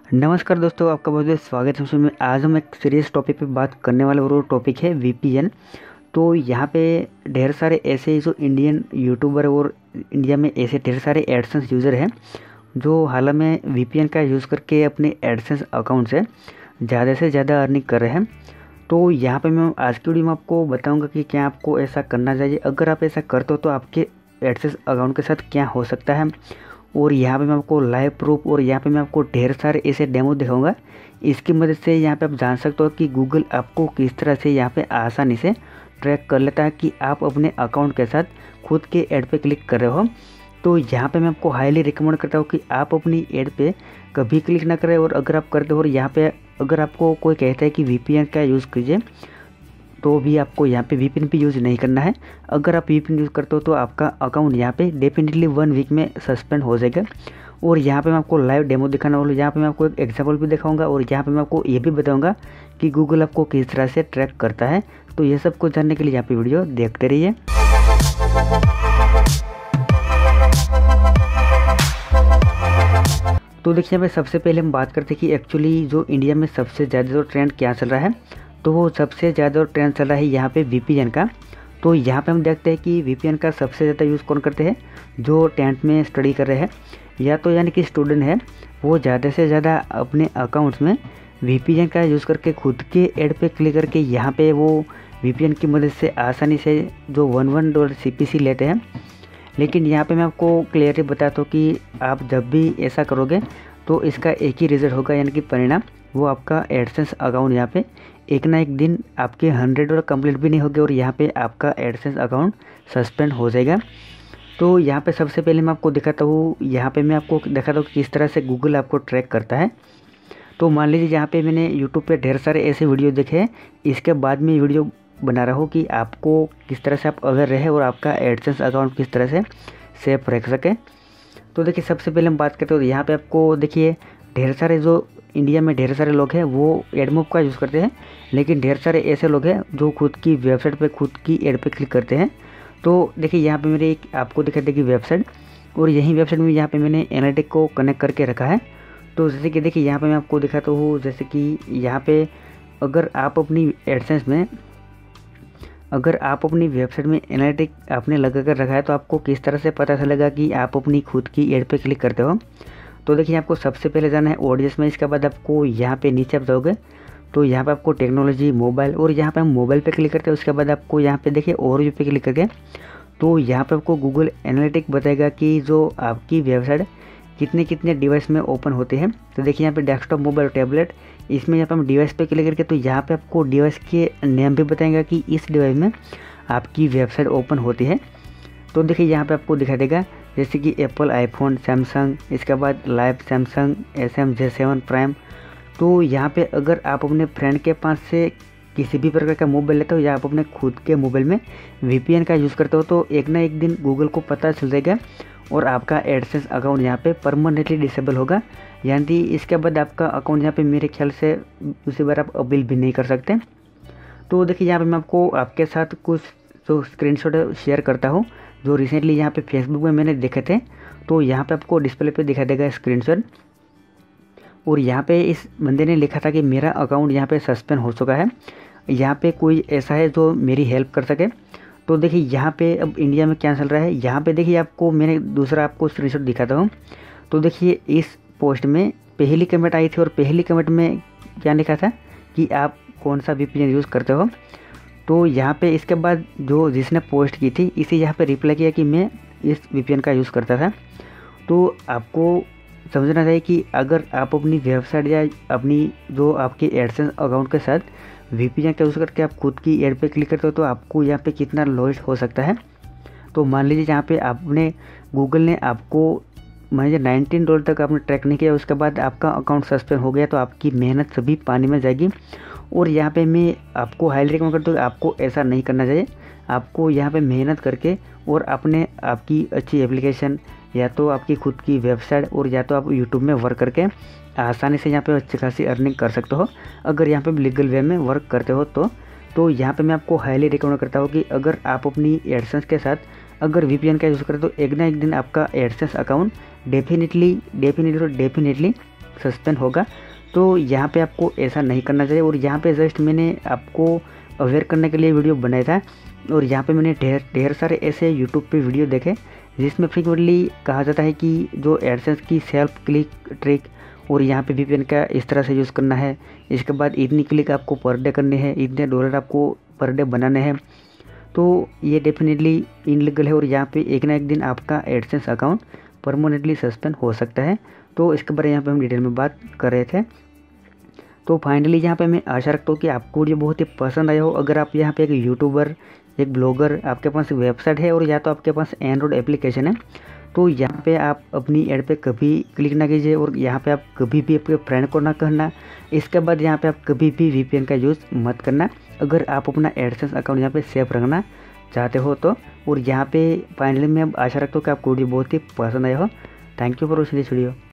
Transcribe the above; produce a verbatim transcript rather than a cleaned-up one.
नमस्कार दोस्तों, आपका बहुत बहुत स्वागत है। उसमें आज हम एक सीरियस टॉपिक पे बात करने वाले और वो टॉपिक है वीपीएन। तो यहाँ पे ढेर सारे ऐसे जो इंडियन यूट्यूबर और इंडिया में ऐसे ढेर सारे एडसेंस यूज़र हैं जो हाल में वीपीएन का यूज़ करके अपने एडसेंस अकाउंट से ज़्यादा से ज़्यादा अर्निंग कर रहे हैं। तो यहाँ पे मैं आज की वीडियो में आपको बताऊँगा कि क्या आपको ऐसा करना चाहिए। अगर आप ऐसा करते हो तो आपके एडसेंस अकाउंट के साथ क्या हो सकता है, और यहाँ पे मैं आपको लाइव प्रूफ और यहाँ पे मैं आपको ढेर सारे ऐसे डेमो दिखाऊंगा। इसकी मदद से यहाँ पे आप जान सकते हो कि गूगल आपको किस तरह से यहाँ पे आसानी से ट्रैक कर लेता है कि आप अपने अकाउंट के साथ खुद के ऐड पे क्लिक कर रहे हो। तो यहाँ पे मैं आपको हाईली रिकमेंड करता हूँ कि आप अपनी ऐड पे कभी क्लिक ना करें, और अगर आप करते हो और यहाँ पे अगर आपको कोई कहता है कि वीपीएन का यूज़ कीजिए तो भी आपको यहाँ पे वीपीएन भी यूज़ नहीं करना है। अगर आप वीपीएन यूज़ करते हो तो आपका अकाउंट यहाँ पे डेफिनेटली वन वीक में सस्पेंड हो जाएगा। और यहाँ पे मैं आपको लाइव डेमो दिखाने वाला हूँ। यहाँ पे मैं आपको एक एग्जांपल भी दिखाऊंगा और यहाँ पे मैं आपको ये भी बताऊंगा कि गूगल आपको किस तरह से ट्रैक करता है। तो ये सब कुछ जानने के लिए यहाँ पे वीडियो देखते रहिए। तो देखिए, यहाँ पे सबसे पहले हम बात करते हैं कि एक्चुअली जो इंडिया में सबसे ज़्यादा जो ट्रेंड क्या चल रहा है। तो वो सबसे ज़्यादा ट्रेंड चल रहा है यहाँ पे वीपीएन का। तो यहाँ पे हम देखते हैं कि वीपीएन का सबसे ज़्यादा यूज़ कौन करते हैं, जो टेंथ में स्टडी कर रहे हैं या तो यानी कि स्टूडेंट है, वो ज़्यादा से ज़्यादा अपने अकाउंट्स में वीपीएन का यूज़ करके खुद के ऐड पे क्लिक करके यहाँ पे वो वीपीएन की मदद से आसानी से जो वन वन डॉलर सीपीसी लेते हैं। लेकिन यहाँ पे मैं आपको क्लियरली बताता हूँ कि आप जब भी ऐसा करोगे तो इसका एक ही रिजल्ट होगा, यानी कि परिणाम वो आपका एडसेंस अकाउंट यहाँ पे एक ना एक दिन आपके हंड्रेड डॉलर कंप्लीट भी नहीं होगे और यहाँ पे आपका एडसेंस अकाउंट सस्पेंड हो जाएगा। तो यहाँ पे सबसे पहले मैं आपको दिखाता हूँ, यहाँ पे मैं आपको दिखाता हूँ किस तरह से गूगल आपको ट्रैक करता है। तो मान लीजिए यहाँ पे मैंने यूट्यूब पे ढेर सारे ऐसे वीडियो देखे हैं, इसके बाद में वीडियो बना रहा हूँ कि आपको किस तरह से आप अवेयर रहे और आपका एडसेंस अकाउंट किस तरह से सेफ रख सके। तो देखिए, सबसे पहले हम बात करते हो, यहाँ पे आपको देखिए ढेर सारे जो इंडिया में ढेर सारे लोग हैं वो एडमोब का यूज़ करते हैं, लेकिन ढेर सारे ऐसे लोग हैं जो खुद की वेबसाइट पे खुद की ऐड पे क्लिक करते हैं। तो देखिए, यहाँ पे मेरे एक आपको दिखा देगी वेबसाइट, और यही वेबसाइट में यहाँ पे मैंने एनालिटिक को कनेक्ट करके रखा है। तो जैसे कि देखिए, यहाँ पे मैं आपको दिखाता हूँ, जैसे कि यहाँ पे अगर आप अपनी एडसेंस में अगर आप अपनी वेबसाइट में एनालिटिक आपने लगा कर रखा है तो आपको किस तरह से पता चलेगा कि आप अपनी खुद की ऐड पे क्लिक करते हो। तो देखिए, आपको सबसे पहले जाना है ऑडियंस में। इसके बाद आपको यहाँ पे नीचे आप जाओगे तो यहाँ पे आपको टेक्नोलॉजी मोबाइल, और यहाँ पे हम मोबाइल पे क्लिक करते हैं। उसके बाद आपको यहाँ पे देखिए ओवरव्यू पे क्लिक करके तो यहाँ पे आपको गूगल एनालिटिक बताएगा कि जो आपकी वेबसाइट कितने कितने डिवाइस में ओपन होते हैं। तो देखिए, यहाँ पे डेस्कटॉप, मोबाइल, टैबलेट, इसमें यहाँ पे हम डिवाइस पे क्लिक करके तो यहाँ पे आपको डिवाइस के नेम भी बताएगा कि इस डिवाइस में आपकी वेबसाइट ओपन होती है। तो देखिए, यहाँ पे आपको दिखा देगा जैसे कि एप्पल, आईफोन, सैमसंग, इसके बाद live, Samsung S M J seven prime. तो यहाँ पे अगर आप अपने फ्रेंड के पास से किसी भी प्रकार का मोबाइल लेते हो या आप अपने खुद के मोबाइल में वीपीएन का यूज़ करते हो तो एक ना एक दिन गूगल को पता चल जाएगा और आपका एडसेंस अकाउंट यहाँ पे परमानेंटली डिसेबल होगा। यानी इसके बाद आपका अकाउंट यहाँ पे मेरे ख्याल से उसी बार आप अपील भी नहीं कर सकते। तो देखिए, यहाँ पे मैं आपको आपके साथ कुछ जो स्क्रीनशॉट शेयर करता हूँ जो रिसेंटली यहाँ पे फेसबुक में मैंने देखे थे। तो यहाँ पे आपको डिस्प्ले पे दिखा देगा स्क्रीनशॉट, और यहाँ पे इस बंदे ने लिखा था कि मेरा अकाउंट यहाँ पे सस्पेंड हो चुका है, यहाँ पे कोई ऐसा है जो मेरी हेल्प कर सके। तो देखिए, यहाँ पे अब इंडिया में क्या चल रहा है, यहाँ पे देखिए आपको मैंने दूसरा आपको स्क्रीनशॉट दिखाता हूँ। तो देखिए, इस पोस्ट में पहली कमेंट आई थी और पहली कमेंट में क्या लिखा था कि आप कौन सा वीपीएन यूज़ करते हो। तो यहाँ पे इसके बाद जो जिसने पोस्ट की थी इसे यहाँ पे रिप्लाई किया कि मैं इस वीपीएन का यूज़ करता था। तो आपको समझना चाहिए कि अगर आप अपनी वेबसाइट या अपनी जो आपके एडसेंस अकाउंट के साथ वीपीएन का यूज़ करके आप खुद की ऐड पे क्लिक करते हो तो आपको यहाँ पे कितना लॉस हो सकता है। तो मान लीजिए यहाँ पे आपने गूगल ने आपको मान लीजिए नाइनटीन डॉलर तक आपने ट्रैक नहीं किया, उसके बाद आपका अकाउंट सस्पेंड हो गया तो आपकी मेहनत सभी पानी में जाएगी। और यहाँ पे मैं आपको हाईली रिकमेंड करता हूँ आपको ऐसा नहीं करना चाहिए। आपको यहाँ पे मेहनत करके और अपने आपकी अच्छी एप्लीकेशन या तो आपकी खुद की वेबसाइट और या तो आप यूट्यूब में वर्क करके आसानी से यहाँ पे अच्छी खासी अर्निंग कर सकते हो, अगर यहाँ पे लीगल वे में वर्क करते हो तो। तो यहाँ पे मैं आपको हाईली रिकमेंड करता हूँ कि अगर आप अपनी एडसेंस के साथ अगर वीपीएन का यूज़ करें तो एक ना एक दिन आपका AdSense account definitely definitely definitely suspend होगा। तो यहाँ पे आपको ऐसा नहीं करना चाहिए। और यहाँ पे जस्ट मैंने आपको अवेयर करने के लिए वीडियो बनाया था। और यहाँ पे मैंने ढेर ढेर सारे ऐसे यूट्यूब पे वीडियो देखे जिसमें फ्रीक्वेंटली कहा जाता है कि जो एडसेंस की सेल्फ क्लिक ट्रिक और यहाँ पे वीपीएन का इस तरह से यूज़ करना है, इसके बाद इतनी क्लिक आपको पर डे करनी है, इतने डॉलर आपको पर डे बनाने हैं। तो ये डेफिनेटली इनलीगल है और यहाँ पे एक ना एक दिन आपका एडसेंस अकाउंट परमानेंटली सस्पेंड हो सकता है। तो इसके बारे में यहाँ पे हम डिटेल में बात कर रहे थे। तो फाइनली यहाँ पे मैं आशा रखता हूँ कि आपको वीडियो बहुत ही पसंद आया हो। अगर आप यहाँ पे एक यूट्यूबर, एक ब्लॉगर, आपके पास वेबसाइट है और या तो आपके पास एंड्रॉयड एप्लीकेशन है, तो यहाँ पे आप अपनी ऐड पे कभी क्लिक ना कीजिए और यहाँ पे आप कभी भी अपने फ्रेंड को ना कहना। इसके बाद यहाँ पे आप कभी भी वीपीएन का यूज़ मत करना अगर आप अपना एडसेंस अकाउंट यहाँ पे सेफ रखना चाहते हो तो। और यहाँ पे फाइनली मैं अब आशा रखता हूँ कि आपको वीडियो बहुत ही पसंद आया हो। Thank you for watching this video.